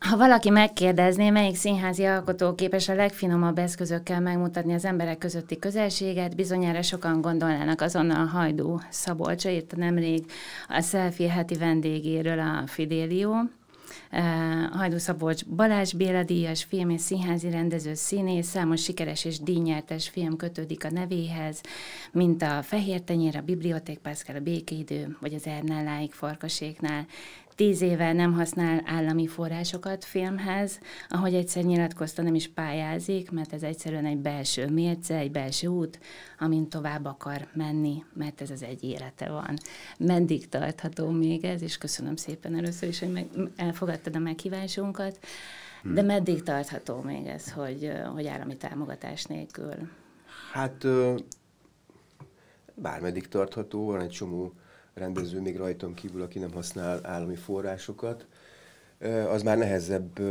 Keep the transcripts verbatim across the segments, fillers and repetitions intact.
Ha valaki megkérdezné, melyik színházi alkotó képes a legfinomabb eszközökkel megmutatni az emberek közötti közelséget, bizonyára sokan gondolnának azonnal Hajdú Szabolcsra, írta nemrég a Selfie heti vendégéről a Fidelio. Hajdú Szabolcs Balázs Béla díjas film és színházi rendező, színész, számos sikeres és díjnyertes film kötődik a nevéhez, mint a Fehér tenyér, a Biblioték Pascal, a Békeidő, vagy az Ernálláig Farkaséknál. Tíz éve nem használ állami forrásokat filmhez, ahogy egyszer nyilatkozta, nem is pályázik, mert ez egyszerűen egy belső mérce, egy belső út, amin tovább akar menni, mert ez az egy élete van. Meddig tartható még ez, és köszönöm szépen először is, hogy meg, elfogadtad a meghívásunkat, de meddig tartható még ez, hogy, hogy állami támogatás nélkül? Hát bármeddig tartható, van egy csomó rendező még rajtam kívül, aki nem használ állami forrásokat. Az már nehezebb,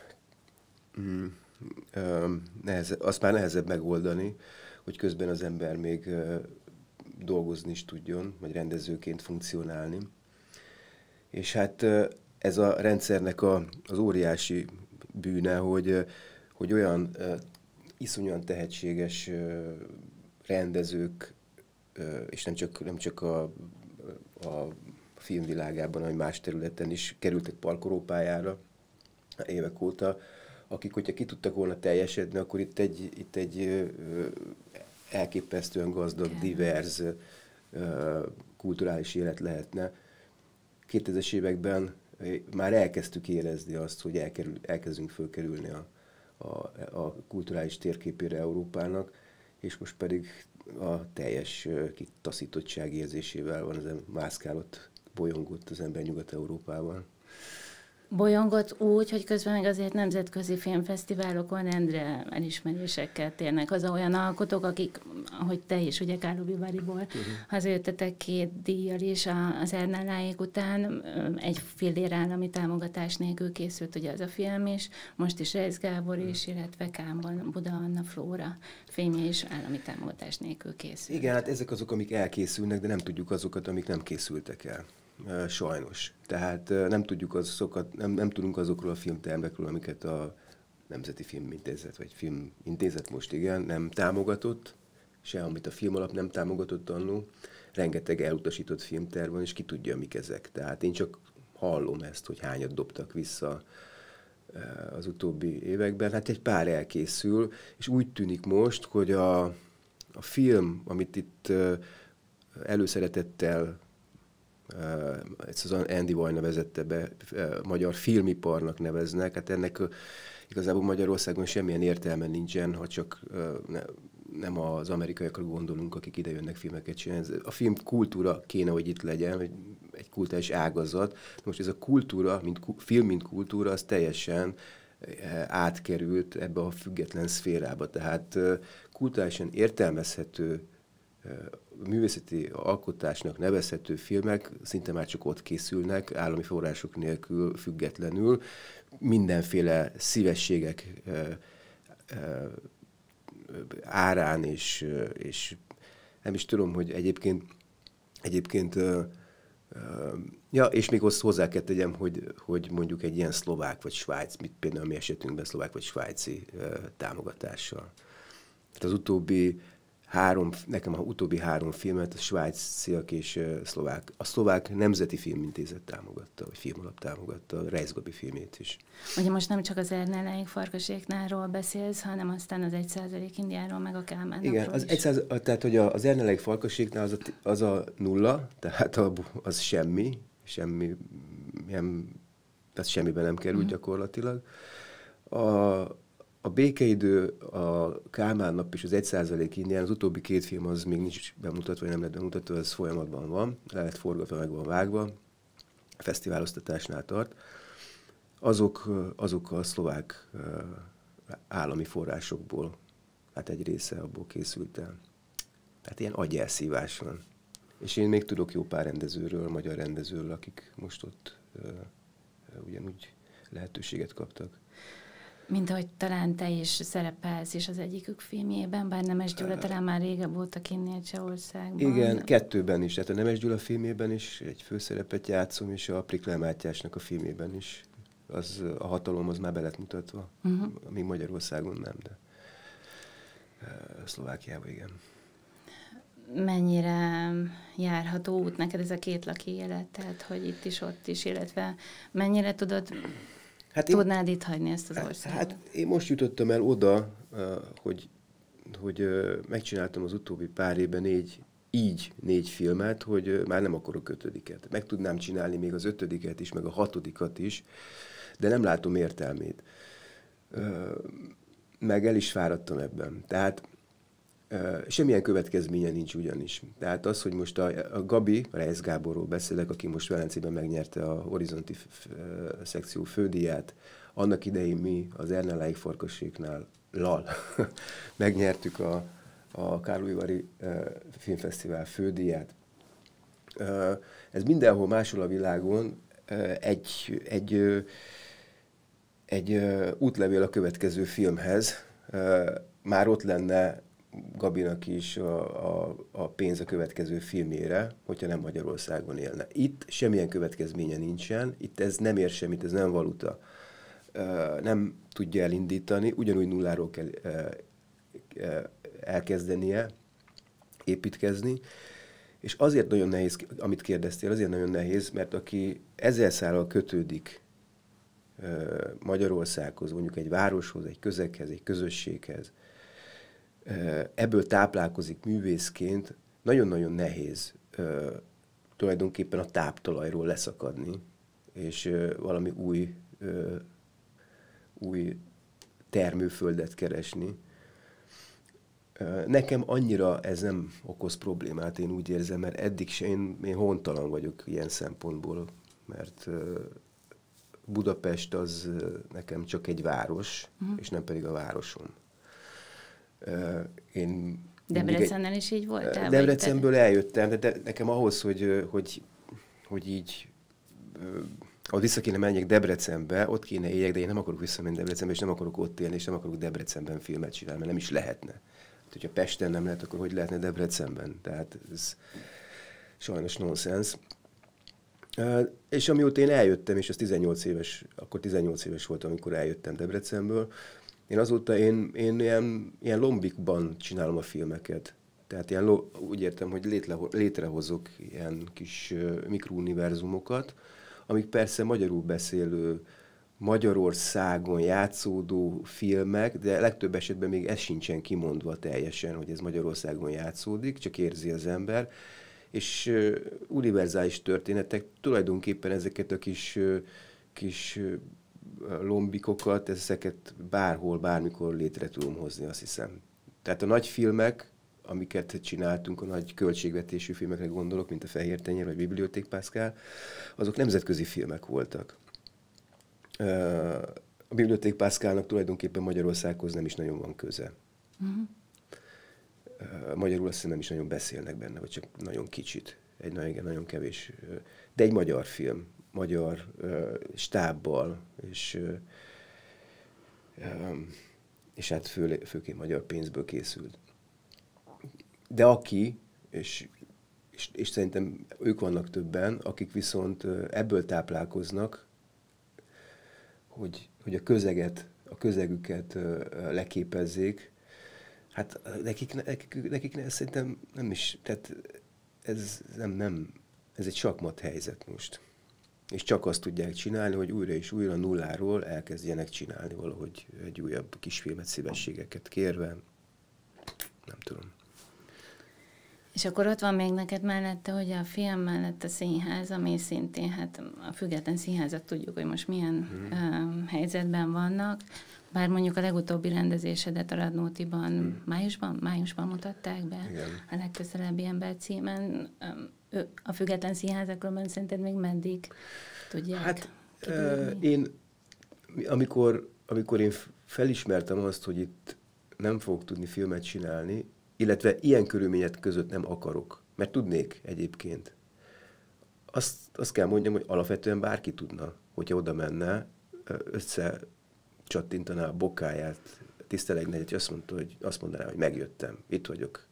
nehezebb, azt már nehezebb megoldani, hogy közben az ember még dolgozni is tudjon, vagy rendezőként funkcionálni. És hát ez a rendszernek a, az óriási bűne, hogy, hogy olyan iszonyúan tehetséges rendezők, és nem csak, nem csak a a filmvilágában, vagy más területen is kerültek parkolópályára évek óta, akik, hogyha ki tudtak volna teljesedni, akkor itt egy, itt egy elképesztően gazdag, divers kulturális élet lehetne. kétezres években már elkezdtük érezni azt, hogy elkerül, elkezdünk fölkerülni a, a, a kulturális térképére Európának, és most pedig a teljes kitaszítottság érzésével van, az mászkálott, bolyongott az ember Nyugat-Európában. Bolyongott úgy, hogy közben meg azért nemzetközi filmfesztiválokon rendre elismerésekkel térnek az olyan alkotók, akik, ahogy te is, ugye Karlovy Varyból uh-huh. hazajöttetek két díjjal is az Ernálláék után, egy fillér állami támogatás nélkül készült ugye az a film is, most is Reisz Gábor is, uh-huh. illetve Kámban Buda Anna Flóra filmje is állami támogatás nélkül készült. Igen, hát ezek azok, amik elkészülnek, de nem tudjuk azokat, amik nem készültek el. Sajnos. Tehát nem tudjuk azokat, nem, nem tudunk azokról a filmtermekről, amiket a Nemzeti Filmintézet, vagy Filmintézet most igen, nem támogatott, se amit a Filmalap nem támogatott annó. Rengeteg elutasított filmterv van, és ki tudja, mik ezek. Tehát én csak hallom ezt, hogy hányat dobtak vissza az utóbbi években. Hát egy pár elkészül, és úgy tűnik most, hogy a, a film, amit itt előszeretettel Uh, ez az Andy Vajna vezette be, uh, magyar filmiparnak neveznek, hát ennek uh, igazából Magyarországon semmilyen értelme nincsen, ha csak uh, ne, nem az amerikaiakra gondolunk, akik ide jönnek filmeket csinálni. A film kultúra kéne, hogy itt legyen, egy, egy kulturális ágazat. Most ez a kultúra, mint ku, film, mint kultúra, az teljesen uh, átkerült ebbe a független szférába. Tehát uh, kulturálisan értelmezhető művészeti alkotásnak nevezhető filmek szinte már csak ott készülnek, állami források nélkül, függetlenül. Mindenféle szívességek árán, és, és nem is tudom, hogy egyébként, egyébként ja, és még azt hozzá kell tegyem, hogy, hogy mondjuk egy ilyen szlovák vagy svájc, mit például a mi esetünkben szlovák vagy svájci támogatással. Tehát az utóbbi Három, nekem a utóbbi három filmet a svájciak és uh, szlovák. A szlovák Nemzeti Filmintézet támogatta, vagy Filmalap támogatta, a Reisz Gabi filmét is. Ugye most nem csak az Ernálláék Farkaséknálról beszélsz, hanem aztán az egy százalék Indiáról, meg a Kálmán Igen, az egy száz, tehát hogy az Ernálláék Farkaséknál az a, az a nulla, tehát a, az semmi, semmi, nem, tehát semmiben nem került mm. gyakorlatilag. A A Békeidő, a Kálmán nap és az egy százalék Indián, az utóbbi két film az még nincs bemutatva, vagy nem lett bemutatva, ez folyamatban van, le lett forgatva, meg van vágva, a fesztiválosztatásnál tart. Azok, azok a szlovák állami forrásokból, hát egy része abból készült el. Tehát ilyen agyelszívás van. És én még tudok jó pár rendezőről, magyar rendezőről, akik most ott ugyanúgy lehetőséget kaptak. Mint ahogy talán te is szerepelsz is az egyikük filmjében, bár Nemes Gyula talán már régebb óta kinnél Csehországban. Igen, kettőben is. Tehát a Nemes Gyula filmjében is egy főszerepet játszom, és a Prikl Mátyásnak a filmjében is az, a hatalom az már be lett mutatva. Uh-huh. Még Magyarországon nem, de Szlovákiában igen. Mennyire járható út neked ez a két laki élet, tehát hogy itt is, ott is, illetve mennyire tudod, hát tudnád én, itt hagyni ezt az országot? Hát én most jutottam el oda, hogy, hogy megcsináltam az utóbbi pár évben négy, így négy filmet, hogy már nem akarok ötödiket. Meg tudnám csinálni még az ötödiket is, meg a hatodikat is, de nem látom értelmét. Meg el is fáradtam ebben. Tehát semmilyen következménye nincs ugyanis. Tehát az, hogy most a, a Gabi, Reisz Gáborról beszélek, aki most Velencében megnyerte a Horizonti szekció fődíját, annak idején mi az Ernelláig Farkaséknál lal megnyertük a, a Kárlóivari Filmfesztivál fődíját. Ez mindenhol máshol a világon egy, egy, egy útlevél a következő filmhez. Már ott lenne Gabinak is a, a, a pénz a következő filmére, hogyha nem Magyarországon élne. Itt semmilyen következménye nincsen, itt ez nem ér semmit, ez nem valuta. Nem tudja elindítani, ugyanúgy nulláról kell elkezdenie, építkezni, és azért nagyon nehéz, amit kérdeztél, azért nagyon nehéz, mert aki ezzel szállal kötődik Magyarországhoz, mondjuk egy városhoz, egy közeghez, egy közösséghez, ebből táplálkozik művészként, nagyon-nagyon nehéz tulajdonképpen a táptalajról leszakadni, és valami új, új termőföldet keresni. Nekem annyira ez nem okoz problémát, én úgy érzem, mert eddig se, én, én hontalan vagyok ilyen szempontból, mert Budapest az nekem csak egy város, uh-huh. és nem pedig a városom. Én Debrecennel is így voltál? Debrecenből eljöttem, de, de nekem ahhoz, hogy, hogy, hogy így ahol vissza kéne menjek Debrecenbe, ott kéne éljek, de én nem akarok visszamenni Debrecenbe, és nem akarok ott élni, és nem akarok Debrecenben filmet csinálni, mert nem is lehetne. Hát, hogyha Pesten nem lehet, akkor hogy lehetne Debrecenben? Tehát ez sajnos nonsens. Uh, és amióta én eljöttem, és az tizennyolc éves, akkor tizennyolc éves voltam, amikor eljöttem Debrecenből, én azóta én, én ilyen, ilyen lombikban csinálom a filmeket. Tehát ilyen, úgy értem, hogy létre, létrehozok ilyen kis uh, mikrouniverzumokat, amik persze magyarul beszélő, Magyarországon játszódó filmek, de legtöbb esetben még ez sincsen kimondva teljesen, hogy ez Magyarországon játszódik, csak érzi az ember. És uh, univerzális történetek, tulajdonképpen ezeket a kis, uh, kis uh, lombikokat, ezeket bárhol, bármikor létre tudom hozni, azt hiszem. Tehát a nagy filmek, amiket csináltunk, a nagy költségvetésű filmekre gondolok, mint a Fehér Tenyér vagy Biblioték Pascal, azok nemzetközi filmek voltak. Uh, a Biblioték Pascalnak tulajdonképpen Magyarországhoz nem is nagyon van köze. Uh-huh. Magyarul azt hiszem nem is nagyon beszélnek benne, vagy csak nagyon kicsit, egy nagyon, igen, nagyon kevés. De egy magyar film, magyar uh, stábbal, és, uh, és hát fő, főként magyar pénzből készült. De aki, és, és, és szerintem ők vannak többen, akik viszont ebből táplálkoznak, hogy, hogy a közeget, a közegüket uh, leképezzék. Hát nekik, nekik, nekik ne, szerintem nem is, tehát ez nem, nem, ez egy sakmat helyzet most. És csak azt tudják csinálni, hogy újra és újra nulláról elkezdjenek csinálni valahogy egy újabb kisfilmet, szívességeket kérve. Nem tudom. És akkor ott van még neked mellette, hogy a film mellett a színház, ami szintén, hát a független színházat tudjuk, hogy most milyen hmm. uh, helyzetben vannak. Bár mondjuk a legutóbbi rendezésedet a Radnótiban hmm. májusban, májusban mutatták be, igen. A legközelebbi ember címen. A független színházakról szerinted még meddig tudják? Hát uh, én, amikor, amikor én felismertem azt, hogy itt nem fogok tudni filmet csinálni, illetve ilyen körülmények között nem akarok, mert tudnék egyébként. Azt, azt kell mondjam, hogy alapvetően bárki tudna, hogyha oda menne, összecsattintaná a bokáját, tisztelegne, és azt mondta, hogy azt mondaná, hogy megjöttem, itt vagyok.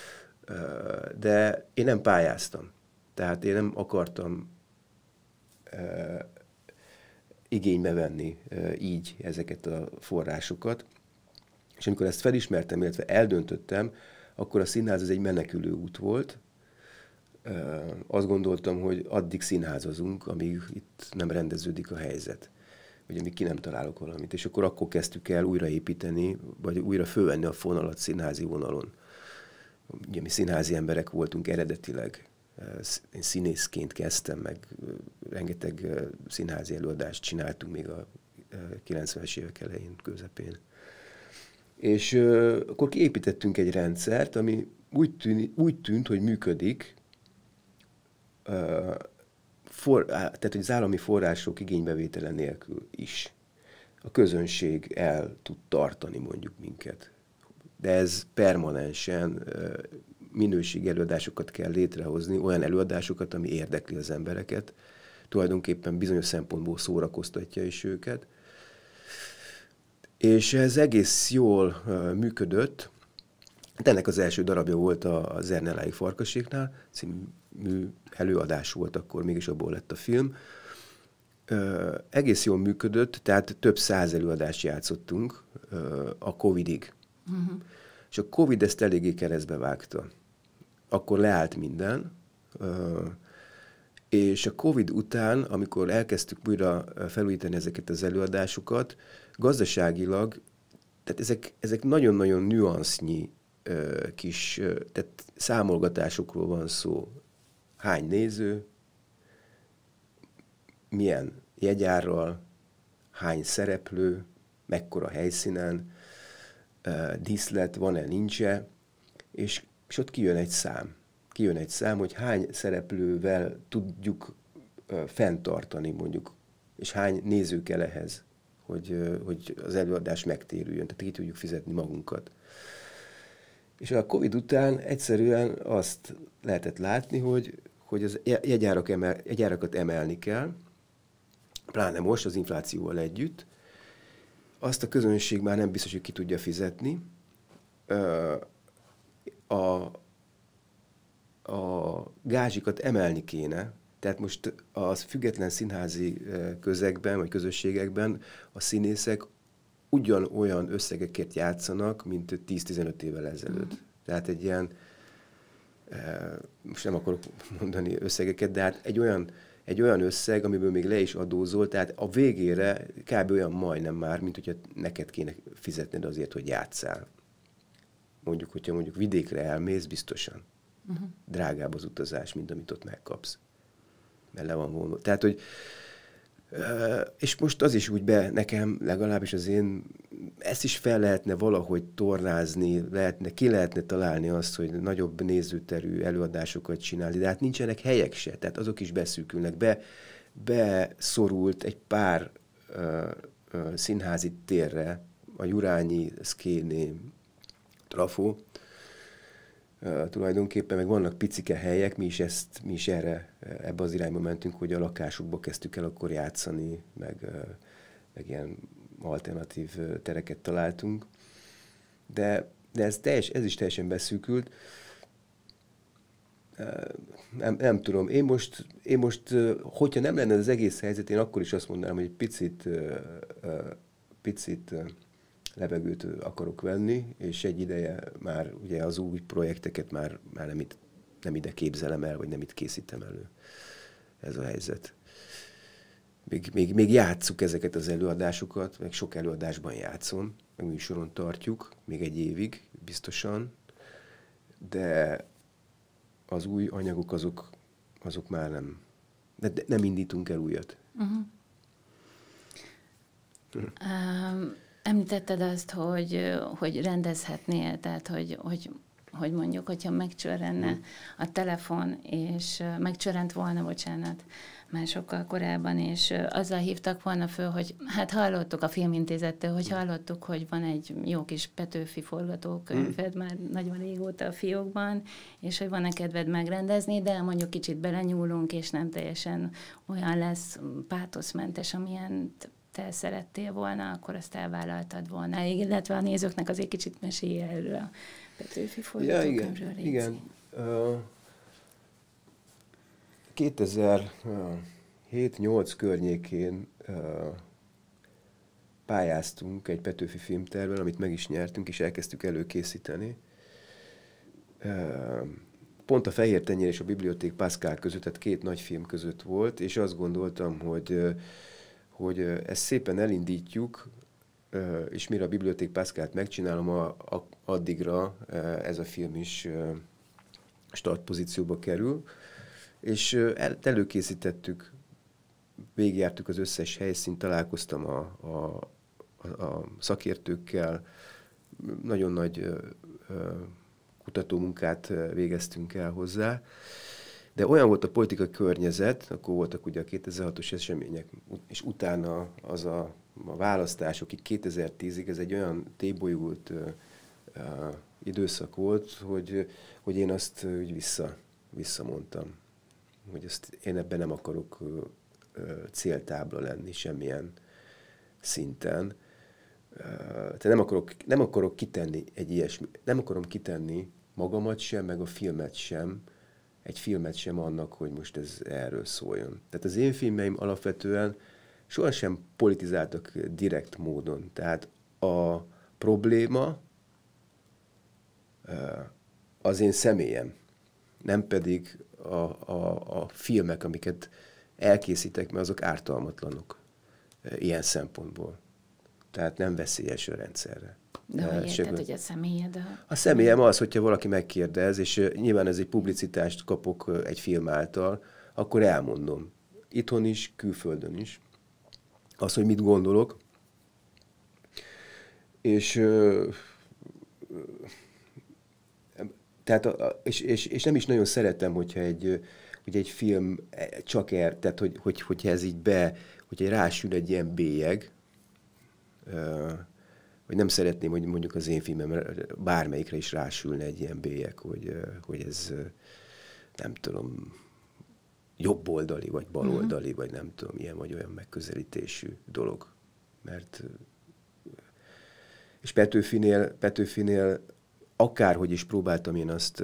De én nem pályáztam. Tehát én nem akartam igénybe venni így ezeket a forrásokat. És amikor ezt felismertem, illetve eldöntöttem, akkor a színház az egy menekülő út volt. Azt gondoltam, hogy addig színházazunk, amíg itt nem rendeződik a helyzet, vagy amíg ki nem találok valamit. És akkor akkor kezdtük el újraépíteni, vagy újra fölvenni a fonalat színházi vonalon. Ugye mi színházi emberek voltunk eredetileg. Én színészként kezdtem, meg rengeteg színházi előadást csináltunk még a kilencvenes évek elején, közepén. És uh, akkor kiépítettünk egy rendszert, ami úgy, tűn, úgy tűnt, hogy működik, uh, for, tehát hogy az állami források igénybevétele nélkül is. A közönség el tud tartani mondjuk minket. De ez permanensen uh, minőségi előadásokat kell létrehozni, olyan előadásokat, ami érdekli az embereket, tulajdonképpen bizonyos szempontból szórakoztatja is őket. És ez egész jól uh, működött. Ennek az első darabja volt a, a Zernelái Farkaséknál, című előadás volt akkor, mégis abból lett a film. Uh, egész jól működött, tehát több száz előadást játszottunk uh, a Covidig. Uh-huh. És a Covid ezt eléggé keresztbe vágta. Akkor leállt minden, uh, és a Covid után, amikor elkezdtük újra felújítani ezeket az előadásokat, gazdaságilag, tehát ezek, ezek nagyon-nagyon nüansznyi uh, kis, uh, tehát számolgatásokról van szó. Hány néző, milyen jegyárral, hány szereplő, mekkora helyszínen, uh, díszlet van-e, nincs-e, és, és ott kijön egy szám. Kijön egy szám, hogy hány szereplővel tudjuk uh, fenntartani mondjuk, és hány néző kell ehhez, hogy, uh, hogy az előadás megtérüljön, tehát ki tudjuk fizetni magunkat. És a Covid után egyszerűen azt lehetett látni, hogy, hogy az jegyárak emel, jegyárakat emelni kell, pláne most az inflációval együtt. Azt a közönség már nem biztos, hogy ki tudja fizetni. A, a gázsikat emelni kéne, tehát most a független színházi közegben, vagy közösségekben a színészek ugyanolyan összegeket játszanak, mint tíz-tizenöt évvel ezelőtt. Mm. Tehát egy ilyen, most nem akarok mondani összegeket, de hát egy olyan, egy olyan összeg, amiből még le is adózol, tehát a végére kb. Olyan majdnem már, mint hogyha neked kéne fizetned azért, hogy játsszál. Mondjuk, hogyha mondjuk vidékre elmész, biztosan. Uh-huh. Drágább az utazás, mint amit ott megkapsz. Mert le van vonva. Tehát, hogy és most az is úgy be nekem, legalábbis az én, ezt is fel lehetne valahogy tornázni, lehetne, ki lehetne találni azt, hogy nagyobb nézőterű előadásokat csinálni, de hát nincsenek helyek se, tehát azok is beszűkülnek. Be, beszorult egy pár uh, uh, színházi térre, a Jurányi, Szkéné, Trafó, Uh, tulajdonképpen meg vannak picike helyek, mi is, ezt, mi is erre, ebbe az irányba mentünk, hogy a lakásukba kezdtük el akkor játszani, meg, uh, meg ilyen alternatív uh, tereket találtunk. De, de ez, teljes, ez is teljesen beszűkült. Uh, nem, nem tudom, én most, én most uh, hogyha nem lenne az egész helyzet, én akkor is azt mondanám, hogy egy picit, uh, uh, picit uh, levegőt akarok venni, és egy ideje már ugye az új projekteket már, már nem, itt, nem ide képzelem el, vagy nem itt készítem elő. Ez a helyzet. Még, még, még játsszuk ezeket az előadásokat, meg sok előadásban játszom, meg műsoron tartjuk, még egy évig biztosan, de az új anyagok azok, azok már nem, de, de nem indítunk el újat. Uh-huh. um... Említetted azt, hogy, hogy rendezhetnél, tehát hogy, hogy, hogy mondjuk, hogyha megcsörrenne a telefon, és megcsörrent volna, bocsánat, már sokkal korábban, és azzal hívtak volna föl, hogy hát hallottuk a Filmintézettől, hogy hallottuk, hogy van egy jó kis Petőfi forgatókönyved már nagyon régóta a fiókban, és hogy van-e kedved megrendezni, de mondjuk kicsit belenyúlunk, és nem teljesen olyan lesz pátoszmentes, amilyen te szerettél volna, akkor azt elvállaltad volna. Illetve a nézőknek azért kicsit mesélj erről a Petőfi forgatókönyvről. Ja, igen. igen. Uh, kétezer-hét-nyolc környékén pályáztunk egy Petőfi filmtervvel, amit meg is nyertünk, és elkezdtük előkészíteni. Pont a Fehér Tenyér és a Biblioték Pascal között, tehát két nagy film között volt, és azt gondoltam, hogy, hogy ezt szépen elindítjuk, és mire a Biblioték Pascalt megcsinálom, a, a, addigra ez a film is startpozícióba kerül, és el, előkészítettük, végigjártuk az összes helyszínt, találkoztam a, a, a, a szakértőkkel, nagyon nagy ö, ö, kutatómunkát végeztünk el hozzá, de olyan volt a politikai környezet, akkor voltak ugye a kétezer-hatos események, és utána az a, a választások, kétezer-tízig, ez egy olyan tébolyult ö, ö, időszak volt, hogy, hogy én azt úgy vissza, visszamondtam, hogy ezt, én ebben nem akarok ö, ö, céltábla lenni semmilyen szinten. Tehát nem akarok, nem akarok kitenni egy ilyesmi, nem akarom kitenni magamat sem, meg a filmet sem, egy filmet sem annak, hogy most ez erről szóljon. Tehát az én filmeim alapvetően sohasem politizáltak direkt módon. Tehát a probléma az én személyem, nem pedig a, a, a filmek, amiket elkészítek, mert azok ártalmatlanok ilyen szempontból. Tehát nem veszélyes a rendszerre. De hogy érted, hogy a személyed? A, a személyem az, hogyha valaki megkérdez, és nyilván ez egy publicitást kapok egy film által, akkor elmondom. Itthon is, külföldön is. Az, hogy mit gondolok. És, tehát, és, és, és nem is nagyon szeretem, hogyha egy, hogy egy film csak er, tehát hogy, hogy, hogyha ez így be, hogyha rásül egy ilyen bélyeg, hogy nem szeretném, hogy mondjuk az én filmem bármelyikre is rásülne egy ilyen bélyeg, hogy, hogy ez nem tudom, jobboldali, vagy baloldali, vagy nem tudom, ilyen vagy olyan megközelítésű dolog. Mert és Petőfinél, Petőfinél akárhogy is próbáltam én azt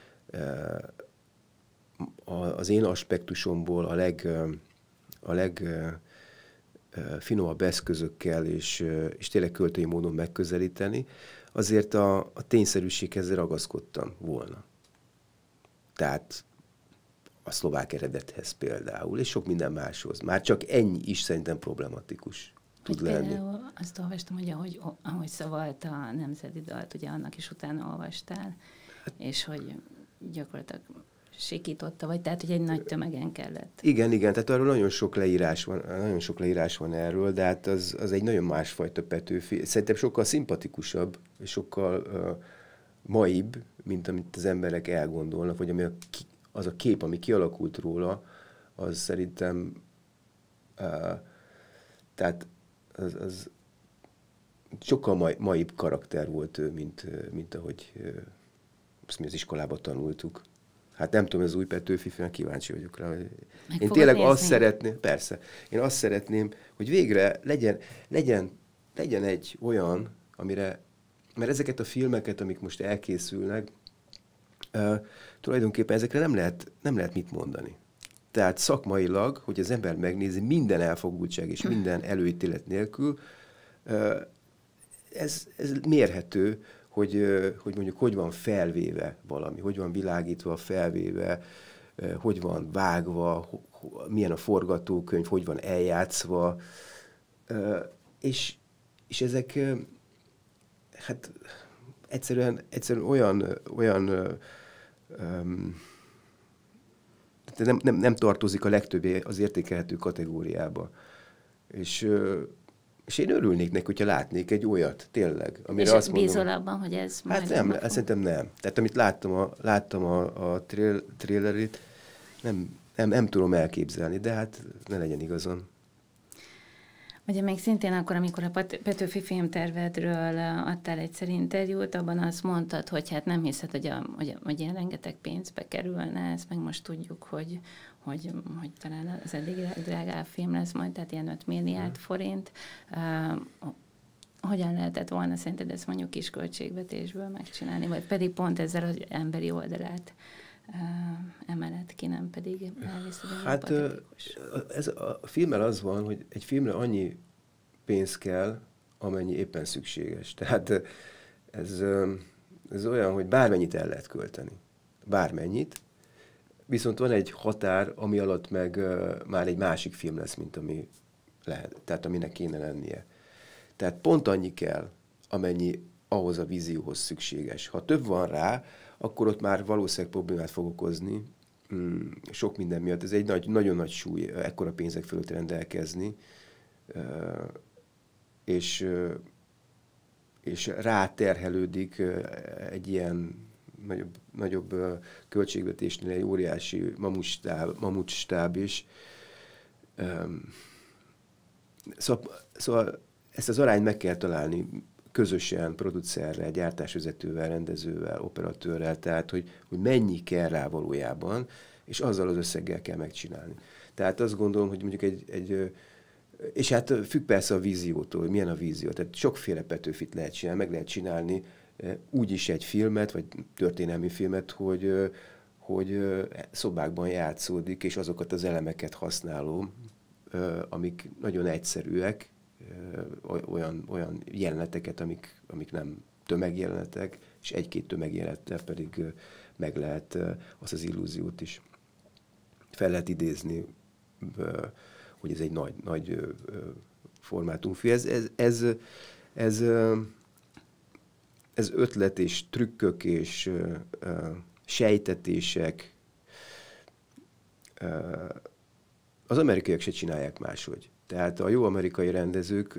az én aspektusomból a leg, a leg finomabb eszközökkel és, és tényleg költői módon megközelíteni, azért a, a tényszerűséghez ragaszkodtam volna. Tehát a szlovák eredethez például, és sok minden máshoz. Már csak ennyi is szerintem problematikus tud hogy lenni. Például azt olvastam, hogy ahogy, ahogy szavalt a nemzeti dalt, ugye annak is utána olvastál, hát, és hogy gyakorlatilag sikította, vagy tehát, hogy egy nagy tömegen kellett. Igen, igen, tehát arról nagyon sok leírás van, nagyon sok leírás van erről, de hát az, az egy nagyon másfajta Petőfi. Szerintem sokkal szimpatikusabb, és sokkal uh, maibb, mint amit az emberek elgondolnak, vagy ami a, az a kép, ami kialakult róla, az szerintem uh, tehát az, az sokkal mai, maibb karakter volt ő, mint, mint ahogy uh, azt mi az iskolában tanultuk. Hát nem tudom, az új Petőfi film, kíváncsi vagyok rá. Hogy én tényleg nézni? Azt szeretném, persze, én azt szeretném, hogy végre legyen, legyen, legyen egy olyan, amire, mert ezeket a filmeket, amik most elkészülnek, uh, tulajdonképpen ezekre nem lehet, nem lehet mit mondani. Tehát szakmailag, hogy az ember megnézi minden elfogultság és minden előítélet nélkül, uh, ez, ez mérhető, Hogy, hogy mondjuk hogy van felvéve valami, hogy van világítva, felvéve, hogy van vágva, milyen a forgatókönyv, hogy van eljátszva, és, és ezek hát egyszerűen, egyszerűen olyan, olyan um, nem, nem, nem tartozik a legtöbbé az értékelhető kategóriába. És És én örülnék neki, hogyha látnék egy olyat, tényleg. Amire és azt bízol mondom, abban, hogy ez hát majd... nem, hát szerintem nem. Tehát amit láttam a, láttam a, a trail, trailerét, nem, nem, nem tudom elképzelni, de hát ne legyen igazon. Ugye még szintén akkor, amikor a Petőfi filmtervedről adtál egyszer interjút, abban azt mondtad, hogy hát nem hiszed, hogy, a, hogy, hogy ilyen rengeteg pénzbe kerülne, ezt meg most tudjuk, hogy, hogy, hogy talán az eddig drágább film lesz majd, tehát ilyen öt milliárd forint. Uh, hogyan lehetett volna szerinted ezt mondjuk kis költségvetésből megcsinálni, vagy pedig pont ezzel az emberi oldalát emelet ki, nem pedig elviszed a Hát ez a filmmel az van, hogy egy filmre annyi pénz kell, amennyi éppen szükséges. Tehát ez, ez olyan, hogy bármennyit el lehet költeni. Bármennyit. Viszont van egy határ, ami alatt meg uh, már egy másik film lesz, mint ami lehet, tehát aminek kéne lennie. Tehát pont annyi kell, amennyi ahhoz a vízióhoz szükséges. Ha több van rá, akkor ott már valószínűleg problémát fog okozni, mm, sok minden miatt. Ez egy nagy, nagyon nagy súly, ekkora pénzek fölött rendelkezni, uh, és, uh, és ráterhelődik uh, egy ilyen nagyobb, nagyobb uh, költségvetésnél egy óriási mamutstáb, mamutstáb is. Um, szóval, szóval ezt az arányt meg kell találni közösen, producerrel, gyártásvezetővel, rendezővel, operatőrrel, tehát hogy, hogy mennyi kell rá valójában, és azzal az összeggel kell megcsinálni. Tehát azt gondolom, hogy mondjuk egy, egy és hát függ persze a víziótól, hogy milyen a vízió. Tehát sokféle Petőfit lehet csinálni, meg lehet csinálni úgy is egy filmet, vagy történelmi filmet, hogy, hogy szobákban játszódik, és azokat az elemeket használom, amik nagyon egyszerűek, olyan, olyan jeleneteket, amik, amik nem tömegjelenetek, és egy-két tömegjelenettel pedig meg lehet azt az illúziót is fel lehet idézni, hogy ez egy nagy, nagy formátumfilm. Ez, ez, ez, ez, ez ötlet és trükkök és sejtetések. Az amerikaiak se csinálják máshogy. Tehát a jó amerikai rendezők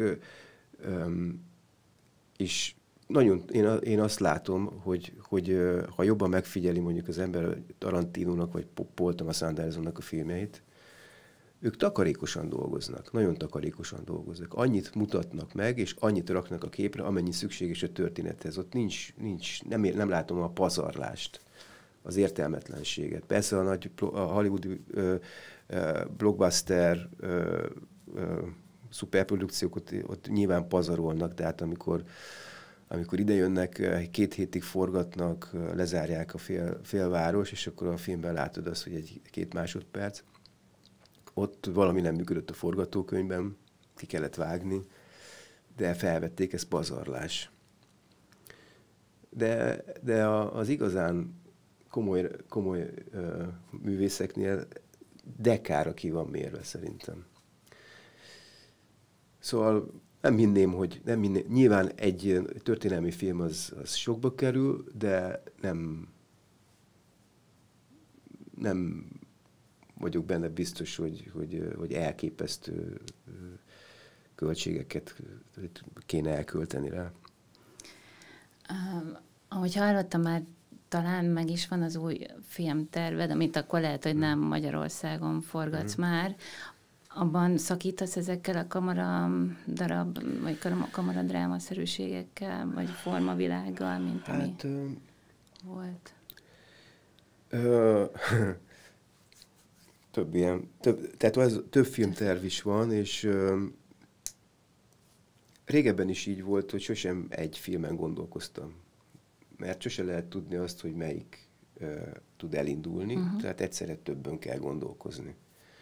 is nagyon, én, én azt látom, hogy, hogy ha jobban megfigyeli mondjuk az ember Tarantinónak vagy Paul Thomas Andersonnak a filmjeit, ők takarékosan dolgoznak, nagyon takarékosan dolgoznak. Annyit mutatnak meg, és annyit raknak a képre, amennyi szükséges a történethez. Ott nincs, nincs nem, ér, nem látom a pazarlást, az értelmetlenséget. Persze a nagy a hollywoodi ö, ö, blockbuster ö, ö, szuperprodukciók ott, ott nyilván pazarolnak, tehát amikor, amikor idejönnek, két hétig forgatnak, lezárják a fél, félváros, és akkor a filmben látod azt, hogy egy-két másodperc. Ott valami nem működött a forgatókönyvben, ki kellett vágni, de felvették, ez pazarlás. De, de a, az igazán komoly, komoly uh, művészeknél dekára ki van mérve szerintem. Szóval nem hinném, hogy nem hinném, nyilván egy történelmi film az, az sokba kerül, de nem, nem vagyok benne biztos, hogy, hogy, hogy elképesztő költségeket kéne elkölteni rá. Um, ahogy hallottam, már talán meg is van az új filmterved, amit akkor lehet, hogy nem Magyarországon forgatsz hmm. már. Abban szakítasz ezekkel a kamara darab, vagy kamara drámaszerűségekkel, vagy formavilággal, mint hát, ami ö... volt? Ö... több ilyen, több, tehát az, több filmterv is van, és ö... régebben is így volt, hogy sosem egy filmen gondolkoztam. Mert sose lehet tudni azt, hogy melyik ö, tud elindulni, uh-huh. tehát egyszerre többen kell gondolkozni.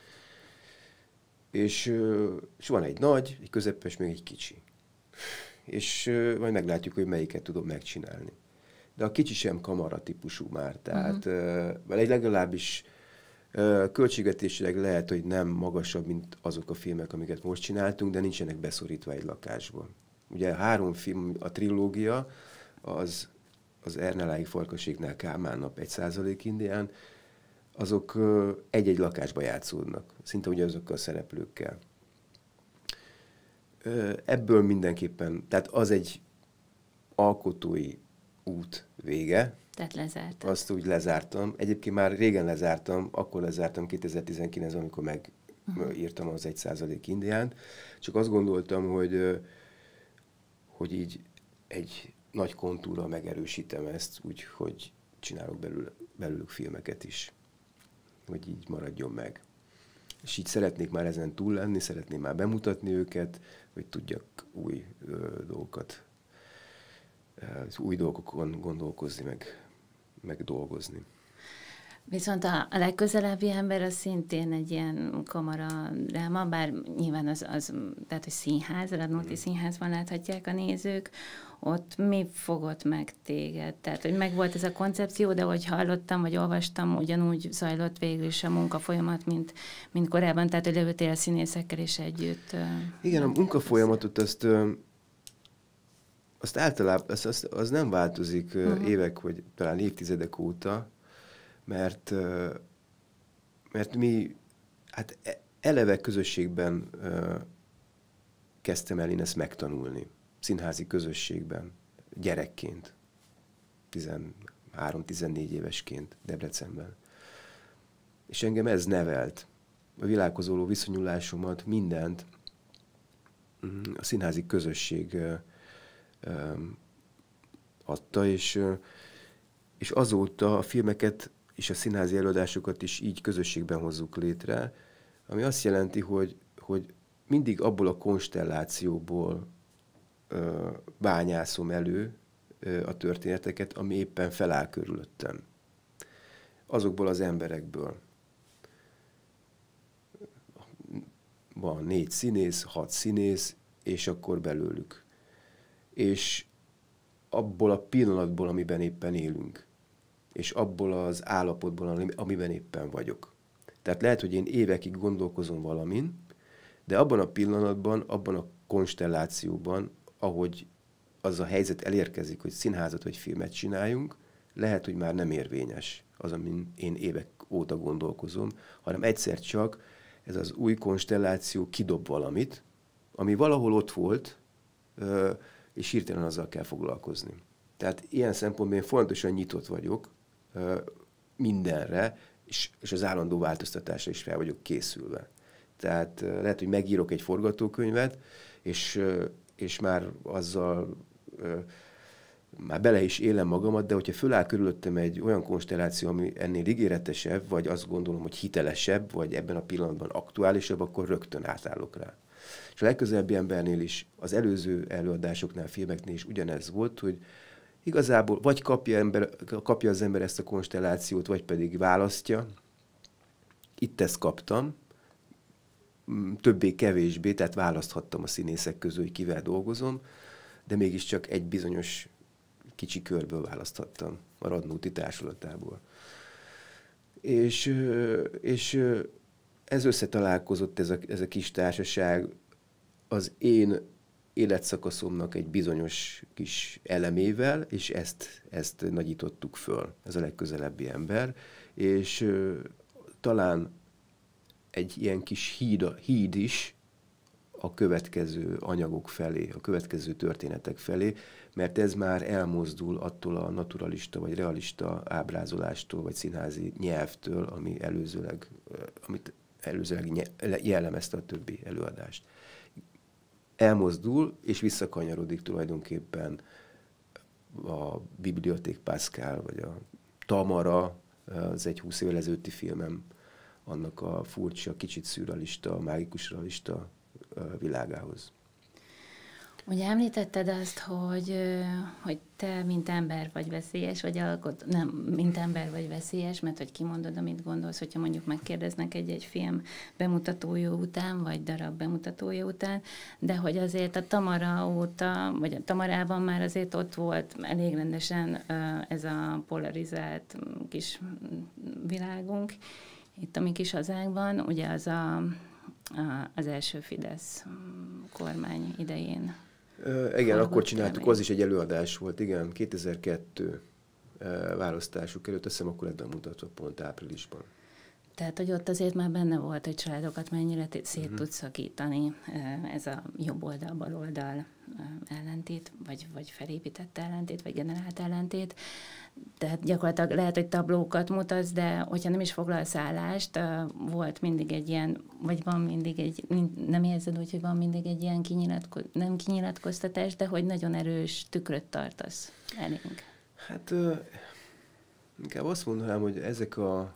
És, ö, és van egy nagy, egy közepes, még egy kicsi. És ö, majd meglátjuk, hogy melyiket tudom megcsinálni. De a kicsi sem kamara típusú már, tehát uh-huh. ö, legalábbis ö, költségvetésileg lehet, hogy nem magasabb, mint azok a filmek, amiket most csináltunk, de nincsenek beszorítva egy lakásban. Ugye három film, a trilógia, az az Ernelái Farkaséknál Kálmán nap, egy százalék indián, azok egy-egy lakásba játszódnak, szinte ugyanazokkal a szereplőkkel. Ebből mindenképpen, tehát az egy alkotói út vége. Tehát lezártam. Azt úgy lezártam. Egyébként már régen lezártam, akkor lezártam kétezer-tizenkilencben, amikor megírtam uh-huh. az egy százalék indiánt. Csak azt gondoltam, hogy, hogy így egy nagy kontúra megerősítem ezt, úgyhogy csinálok belül, belőlük filmeket is, hogy így maradjon meg. És így szeretnék már ezen túl lenni, szeretném már bemutatni őket, hogy tudjak új ö, dolgokat, ö, új dolgokon gondolkozni, meg, meg dolgozni. Viszont a, a legközelebbi ember az szintén egy ilyen kamara dráma, bár nyilván az, az tehát, hogy színház, Radnóti Színházban láthatják a nézők, ott mi fogott meg téged? Tehát, hogy megvolt ez a koncepció, de hogy hallottam, vagy olvastam, ugyanúgy zajlott végül is a munkafolyamat, mint, mint korábban, tehát, hogy leültél a színészekkel is együtt. Igen, a munkafolyamatot azt, azt általában, az, az, az nem változik uh-huh. évek, vagy talán évtizedek óta, mert, mert mi hát eleve közösségben kezdtem el én ezt megtanulni. Színházi közösségben, gyerekként, tizenhárom-tizennégy évesként Debrecenben. És engem ez nevelt. A világhoz való viszonyulásomat, mindent a színházi közösség adta, és, és azóta a filmeket és a színházi előadásokat is így közösségben hozzuk létre, ami azt jelenti, hogy, hogy mindig abból a konstellációból ö, bányászom elő ö, a történeteket, ami éppen feláll körülöttem. Azokból az emberekből. Van négy színész, hat színész, és akkor belőlük. És abból a pillanatból, amiben éppen élünk. És abból az állapotból, amiben éppen vagyok. Tehát lehet, hogy én évekig gondolkozom valamin, de abban a pillanatban, abban a konstellációban, ahogy az a helyzet elérkezik, hogy színházat vagy filmet csináljunk, lehet, hogy már nem érvényes az, amin én évek óta gondolkozom, hanem egyszer csak ez az új konstelláció kidob valamit, ami valahol ott volt, és hirtelen azzal kell foglalkozni. Tehát ilyen szempontból én folyamatosan nyitott vagyok mindenre, és, és az állandó változtatásra is fel vagyok készülve. Tehát lehet, hogy megírok egy forgatókönyvet, és, és már azzal már bele is élem magamat, de hogyha föláll körülöttem egy olyan konstelláció, ami ennél ígéretesebb, vagy azt gondolom, hogy hitelesebb, vagy ebben a pillanatban aktuálisabb, akkor rögtön átállok rá. És a legközelebbi embernél is, az előző előadásoknál, filmeknél is ugyanez volt, hogy igazából vagy kapja, ember, kapja az ember ezt a konstellációt, vagy pedig választja. Itt ezt kaptam, többé-kevésbé, tehát választhattam a színészek közül, hogy kivel dolgozom, de mégiscsak egy bizonyos kicsi körből választhattam, a Radnóti társulatából. És, és ez összetalálkozott, ez a, ez a kis társaság az én életszakaszomnak egy bizonyos kis elemével, és ezt, ezt nagyítottuk föl, ez a legközelebbi ember, és uh, talán egy ilyen kis híd, híd is a következő anyagok felé, a következő történetek felé, mert ez már elmozdul attól a naturalista vagy realista ábrázolástól, vagy színházi nyelvtől, ami előzőleg, amit előzőleg jellemezte a többi előadást. Elmozdul, és visszakanyarodik tulajdonképpen a Bibliothèque Pascal, vagy a Tamara, az egy húsz évvel ezelőtti filmem, annak a furcsa, kicsit szürrealista, mágikus realista világához. Ugye említetted azt, hogy, hogy te, mint ember vagy veszélyes, vagy alkot, nem, mint ember vagy veszélyes, mert hogy kimondod, amit gondolsz, hogyha mondjuk megkérdeznek egy-egy film bemutatója után, vagy darab bemutatója után, de hogy azért a Tamara óta, vagy a Tamarában már azért ott volt elég rendesen ez a polarizált kis világunk, itt a mi kis hazánkban, ugye az a, a, az első Fidesz kormány idején. Uh, igen, akkor csináltuk, az is egy előadás volt, igen, kétezer-kettő uh, választásuk előtt, azt hiszem akkor lett bemutatva pont áprilisban. Tehát, hogy ott azért már benne volt, hogy családokat mennyire szét uh-huh. tud szakítani ez a jobb oldal, bal oldal ellentét, vagy, vagy felépített ellentét, vagy generált ellentét. Tehát gyakorlatilag lehet, hogy tablókat mutatsz, de hogyha nem is foglalsz állást, volt mindig egy ilyen, vagy van mindig egy, nem érzed úgy, hogy van mindig egy ilyen kinyilatko, nem kinyilatkoztatás, de hogy nagyon erős tükröt tartasz elénk. Hát uh, inkább azt mondanám, hogy ezek a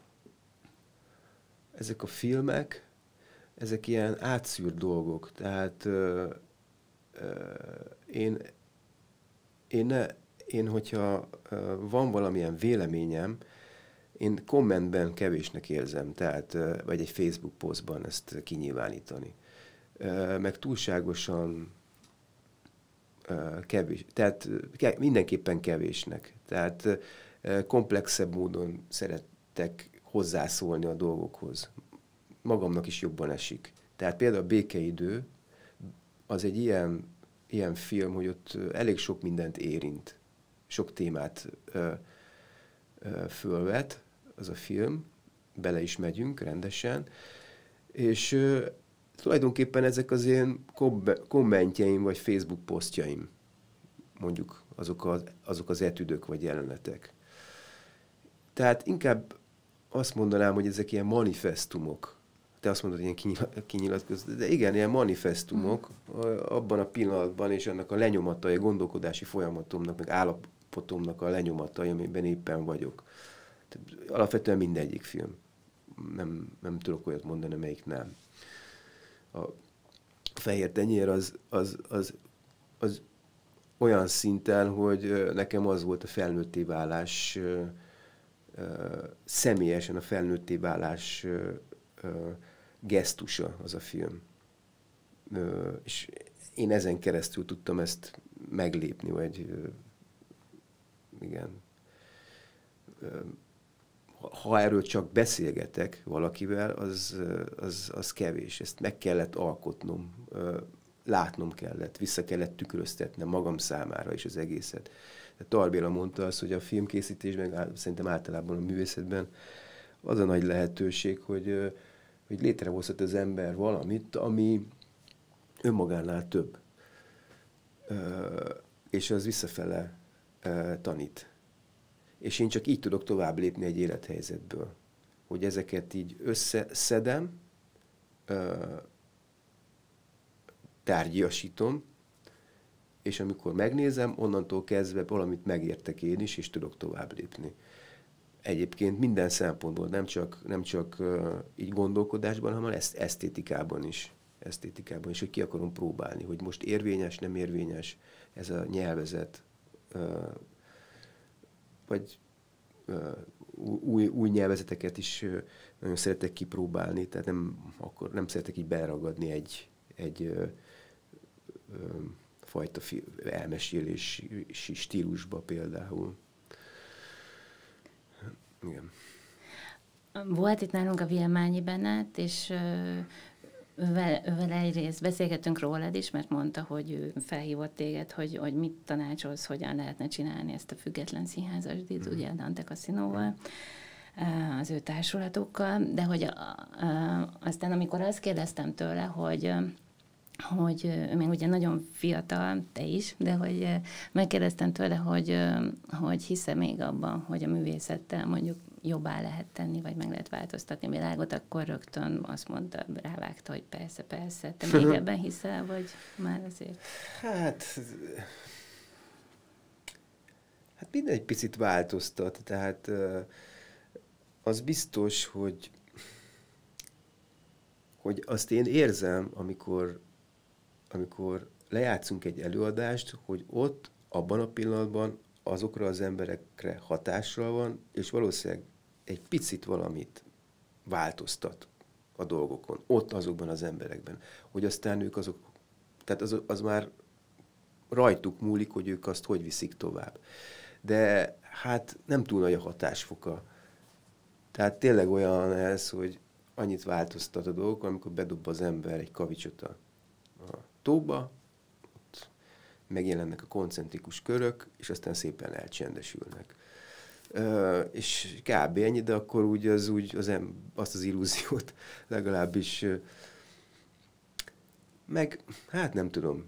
ezek a filmek, ezek ilyen átszűrt dolgok. Tehát uh, uh, én, én, ne, én, hogyha uh, van valamilyen véleményem, én kommentben kevésnek érzem, tehát, vagy egy Facebook posztban ezt kinyilvánítani. Meg túlságosan kevés, tehát mindenképpen kevésnek. Tehát komplexebb módon szerettek hozzászólni a dolgokhoz. Magamnak is jobban esik. Tehát például a Békeidő az egy ilyen, ilyen film, hogy ott elég sok mindent érint. Sok témát ö, ö, fölvet az a film, bele is megyünk rendesen, és ö, tulajdonképpen ezek az én kommentjeim, vagy Facebook posztjaim, mondjuk azok az, azok az etüdök, vagy jelenetek. Tehát inkább azt mondanám, hogy ezek ilyen manifestumok. Te azt mondod, hogy ilyen kinyilatkozat, de igen, ilyen manifestumok abban a pillanatban, és annak a lenyomatai, a gondolkodási folyamatomnak, meg állapotomnak a lenyomatai, amiben éppen vagyok. Tehát alapvetően mindegyik film. Nem, nem tudok olyat mondani, melyik nem. A Fehér tenyér az, az, az, az olyan szinten, hogy nekem az volt a felnőtté válás, személyesen a felnőtté válás gesztusa az a film. És én ezen keresztül tudtam ezt meglépni, vagy igen. Ha erről csak beszélgetek valakivel, az, az, az kevés. Ezt meg kellett alkotnom, látnom kellett, vissza kellett tükröztetnem magam számára is az egészet. Tar Béla mondta azt, hogy a filmkészítésben, szerintem általában a művészetben az a nagy lehetőség, hogy, hogy létrehozhat az ember valamit, ami önmagánál több. És az visszafele tanít. És én csak így tudok tovább lépni egy élethelyzetből. Hogy ezeket így összeszedem, tárgyasítom, és amikor megnézem, onnantól kezdve valamit megértek én is, és tudok tovább lépni. Egyébként minden szempontból, nem csak, nem csak uh, így gondolkodásban, hanem ezt esztétikában is. Esztétikában is, hogy ki akarom próbálni, hogy most érvényes, nem érvényes ez a nyelvezet, uh, vagy uh, új, új nyelvezeteket is uh, nagyon szeretek kipróbálni, tehát nem, akkor nem szeretek így beleragadni egy, egy uh, uh, fajta elmesélési stílusba például. Igen. Volt itt nálunk a Vilmányi Bennett, és ővel, ővel egyrészt beszélgettünk rólad is, mert mondta, hogy ő felhívott téged, hogy, hogy mit tanácsolsz, hogyan lehetne csinálni ezt a független színházasdíjt, mm. ugye a Dante Cassino-val, az ő társulatokkal, de hogy a, a, aztán amikor azt kérdeztem tőle, hogy hogy ő még ugye nagyon fiatal, te is, de hogy megkérdeztem tőle, hogy, hogy hisz-e még abban, hogy a művészettel mondjuk jobbá lehet tenni, vagy meg lehet változtatni a világot, akkor rögtön azt mondta, rávágta, hogy persze, persze. Te még ebben hiszel, vagy már azért? Hát, hát minden egy picit változtat, tehát az biztos, hogy, hogy azt én érzem, amikor amikor lejátszunk egy előadást, hogy ott, abban a pillanatban azokra az emberekre hatással van, és valószínűleg egy picit valamit változtat a dolgokon, ott azokban az emberekben. Hogy aztán ők azok, tehát az, az már rajtuk múlik, hogy ők azt hogy viszik tovább. De hát nem túl nagy a hatásfoka. Tehát tényleg olyan ez, hogy annyit változtat a dolgok, amikor bedob az ember egy kavicsot a tóba, ott megjelennek a koncentrikus körök, és aztán szépen elcsendesülnek. Uh, és kb. Ennyi, de akkor úgy az, úgy az em, azt az illúziót legalábbis uh, meg, hát nem tudom.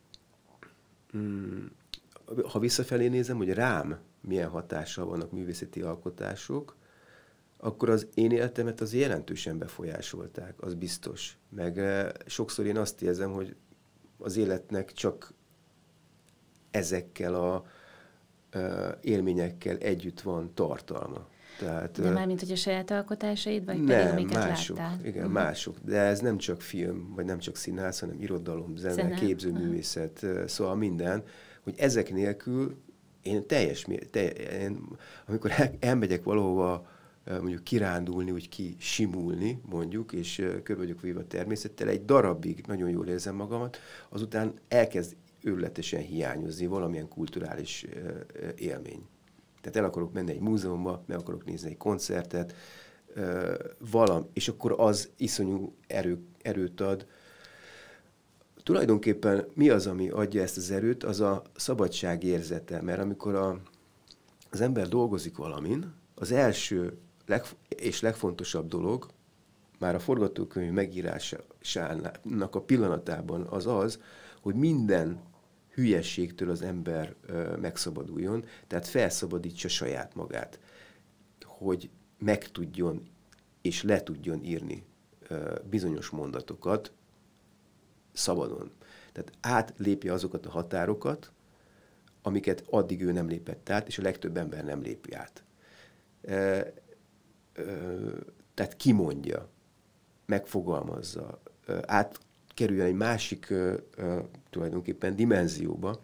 Hmm, ha visszafelé nézem, hogy rám milyen hatással vannak művészeti alkotások, akkor az én életemet az jelentősen befolyásolták, az biztos. Meg uh, sokszor én azt érzem, hogy az életnek csak ezekkel a uh, élményekkel együtt van tartalma. Tehát, de mármint, hogy a saját alkotásaid, vagy nem, pedig amiket mások, láttál? Igen, uh-huh. mások. De ez nem csak film, vagy nem csak színház, hanem irodalom, zene, zene. képzőművészet, uh-huh. szóval minden, hogy ezek nélkül én teljes, teljes én, amikor el, elmegyek valahova mondjuk kirándulni, úgy kisimulni, mondjuk, és körbe vagyok véve a természettel, egy darabig nagyon jól érzem magamat, azután elkezd őrületesen hiányozni valamilyen kulturális élmény. Tehát el akarok menni egy múzeumba, meg akarok nézni egy koncertet, valam, és akkor az iszonyú erő, erőt ad. Tulajdonképpen mi az, ami adja ezt az erőt? Az a szabadság érzete, mert amikor a, az ember dolgozik valamin, az első leg, és legfontosabb dolog, már a forgatókönyv megírásának a pillanatában az az, hogy minden hülyességtől az ember ö, megszabaduljon, tehát felszabadítsa saját magát, hogy meg tudjon és le tudjon írni ö, bizonyos mondatokat szabadon. Tehát átlépje azokat a határokat, amiket addig ő nem lépett át, és a legtöbb ember nem lépi át. Ö, ö, tehát kimondja, megfogalmazza, ö, átkerüljön egy másik ö, ö, tulajdonképpen dimenzióba,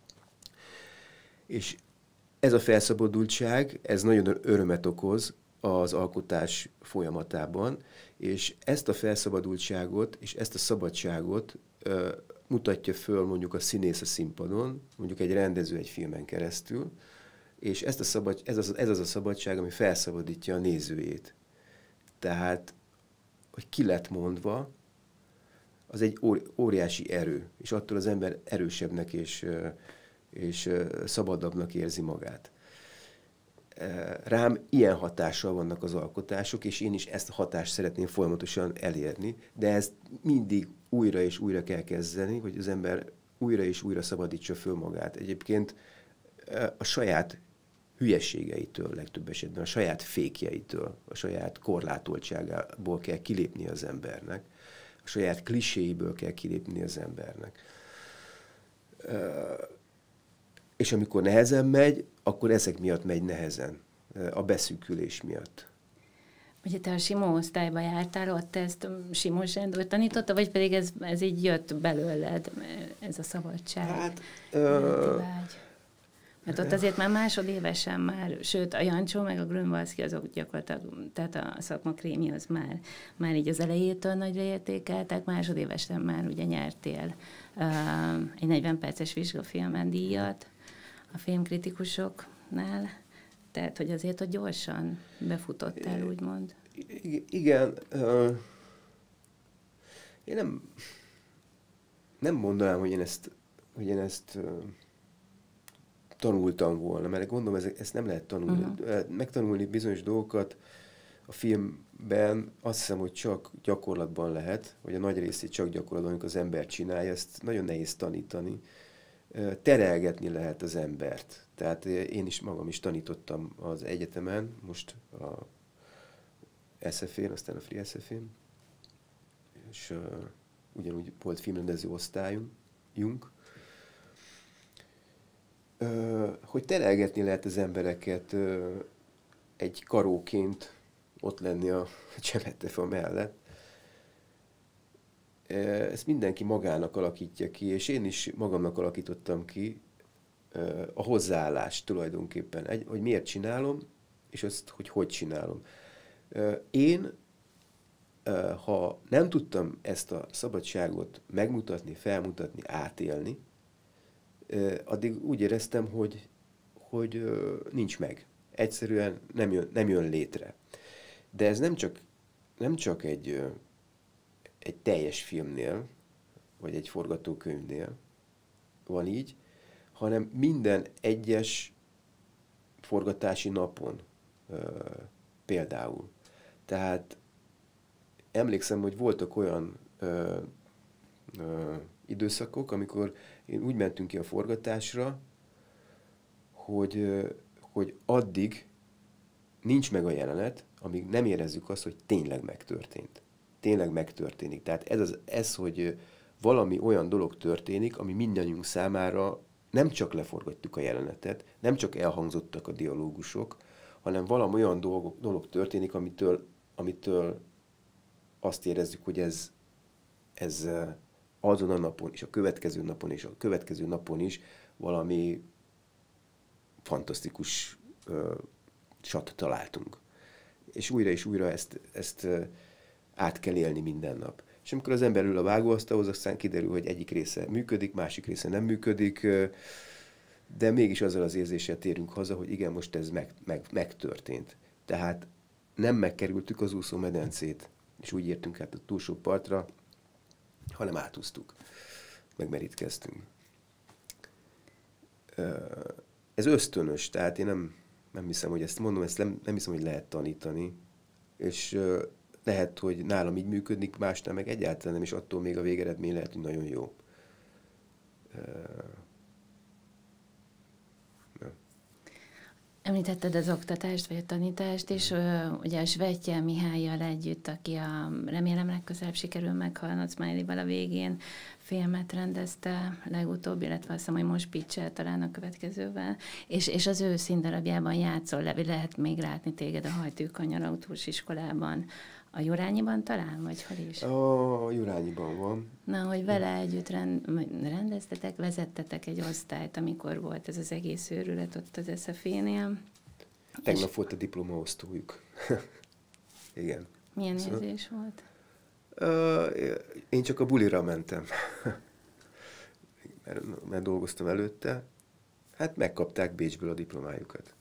és ez a felszabadultság, ez nagyon örömet okoz az alkotás folyamatában, és ezt a felszabadultságot és ezt a szabadságot ö, mutatja föl mondjuk a színész a színpadon, mondjuk egy rendező egy filmen keresztül, és ezt a szabad, ez, az, ez az a szabadság, ami felszabadítja a nézőjét. Tehát, hogy ki lett mondva, az egy óriási erő, és attól az ember erősebbnek és, és szabadabbnak érzi magát. Rám ilyen hatással vannak az alkotások, és én is ezt a hatást szeretném folyamatosan elérni, de ezt mindig újra és újra kell kezdeni, hogy az ember újra és újra szabadítsa föl magát. Egyébként a saját hülyességeitől legtöbb esetben, a saját fékjeitől, a saját korlátoltságából kell kilépni az embernek, a saját kliséiből kell kilépni az embernek. És amikor nehezen megy, akkor ezek miatt megy nehezen, a beszűkülés miatt. Ugye te a Simó osztályba jártál, ott ezt Simó Sándor tanította, vagy pedig ez, ez így jött belőled, ez a szabadság? Hát... Ö... Mert ott azért már másodévesen már, sőt a Jancsó meg a Grünwaldzki azok gyakorlatilag, tehát a szakma krémi az már, már így az elejétől nagyra értékeltek, másodévesen már ugye nyertél uh, egy negyven perces vizsgafilmen díjat a filmkritikusoknál, tehát hogy azért, hogy gyorsan befutottál, úgymond. I- igen, uh, én nem, nem mondanám, hogy én ezt, hogy én ezt uh, tanultam volna, mert gondolom, ez, ezt nem lehet tanulni. Uh-huh. Megtanulni bizonyos dolgokat a filmben azt hiszem, hogy csak gyakorlatban lehet, vagy a nagy részét csak gyakorlatban, amikor az ember csinálja, ezt nagyon nehéz tanítani. Terelgetni lehet az embert. Tehát én is magam is tanítottam az egyetemen, most a es ef én, aztán a Free es ef én, és uh, ugyanúgy volt filmrendező osztályunk, Uh, hogy terelgetni lehet az embereket uh, egy karóként ott lenni a Csemettefa mellett. Uh, ezt mindenki magának alakítja ki, és én is magamnak alakítottam ki uh, a hozzáállást tulajdonképpen, egy, hogy miért csinálom, és azt, hogy hogy csinálom. Uh, én, uh, ha nem tudtam ezt a szabadságot megmutatni, felmutatni, átélni, addig úgy éreztem, hogy, hogy nincs meg. Egyszerűen nem jön, nem jön létre. De ez nem csak, nem csak egy, egy teljes filmnél, vagy egy forgatókönyvnél van így, hanem minden egyes forgatási napon például. Tehát emlékszem, hogy voltak olyan ö, ö, időszakok, amikor én úgy mentünk ki a forgatásra, hogy, hogy addig nincs meg a jelenet, amíg nem érezzük azt, hogy tényleg megtörtént. Tényleg megtörténik. Tehát ez, az, ez, hogy valami olyan dolog történik, ami mindannyiunk számára nem csak leforgattuk a jelenetet, nem csak elhangzottak a dialógusok, hanem valami olyan dolog, dolog történik, amitől, amitől azt érezzük, hogy ez, ez azon a napon, és a következő napon, és a következő napon is valami fantasztikus uh, sat találtunk. és újra és újra ezt, ezt át kell élni minden nap. És amikor az ember ül a vágóasztalhoz, aztán kiderül, hogy egyik része működik, másik része nem működik, de mégis azzal az érzéssel térünk haza, hogy igen, most ez meg, meg, megtörtént. Tehát nem megkerültük az úszómedencét, és úgy értünk át a túlsó partra, hanem átúztuk, megmerítkeztünk. Ez ösztönös, tehát én nem, nem hiszem, hogy ezt mondom, ezt nem, nem hiszem, hogy lehet tanítani, és lehet, hogy nálam így működik, másnál meg egyáltalán nem, és attól még a végeredmény lehet, hogy nagyon jó. Említetted az oktatást, vagy a tanítást, és ö, ugye a Svetje Mihállyal együtt, aki a, remélem legközelebb sikerül meghalnod Smiley-val a végén, filmet rendezte legutóbb, illetve azt hiszem, hogy most pitchel talán a következővel, és, és az ő színdarabjában játszol, le, lehet még látni téged a Hajtőkanyar autós iskolában. A Jurányiban talán, vagy hol is? A Jurányiban van. Na, hogy vele együtt rend, rendeztetek, vezettetek egy osztályt, amikor volt ez az egész őrület ott az es ef é-nél. Tegnap és... volt a diplomaosztójuk. Igen. Milyen szóval... érzés volt? Uh, én csak a bulira mentem. mert, mert dolgoztam előtte. Hát megkapták Bécsből a diplomájukat.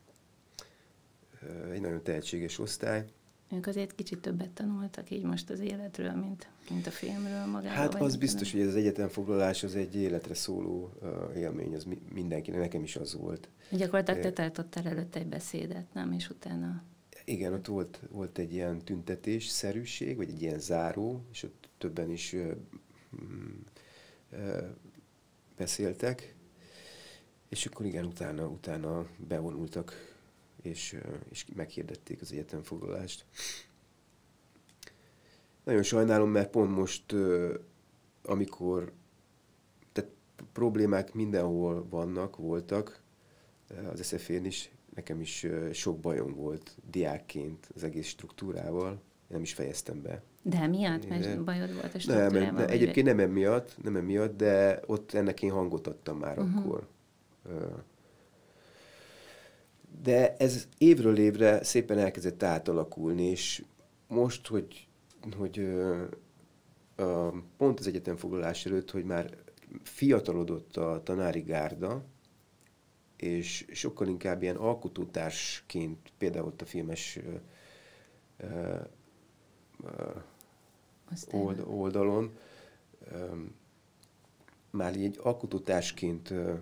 Uh, egy nagyon tehetséges osztály. Ők azért kicsit többet tanultak így most az életről, mint, mint a filmről magáról. Hát az biztos, hogy ez az egyetemfoglalás az egy életre szóló uh, élmény, az mi, mindenkinek, nekem is az volt. Gyakorlatilag te tartottál előtte egy beszédet, nem? És utána... Igen, ott volt, volt egy ilyen tüntetés-szerűség, vagy egy ilyen záró, és ott többen is uh, uh, beszéltek, és akkor igen, utána, utána bevonultak, és, és meghirdették az egyetemfoglalást. Nagyon sajnálom, mert pont most, amikor tehát problémák mindenhol vannak, voltak, az es ef é-n is, nekem is sok bajom volt diákként az egész struktúrával, nem is fejeztem be. De miatt? Mert bajod volt a struktúrával? Nem, nem, egyébként nem emiatt, nem emiatt, de ott ennek én hangot adtam már uh-huh. akkor. De ez évről évre szépen elkezdett átalakulni, és most, hogy, hogy uh, pont az egyetemfoglalás előtt, hogy már fiatalodott a tanári gárda, és sokkal inkább ilyen alkotótársként, például ott a filmes uh, uh, old, oldalon, um, már így alkotótársként uh,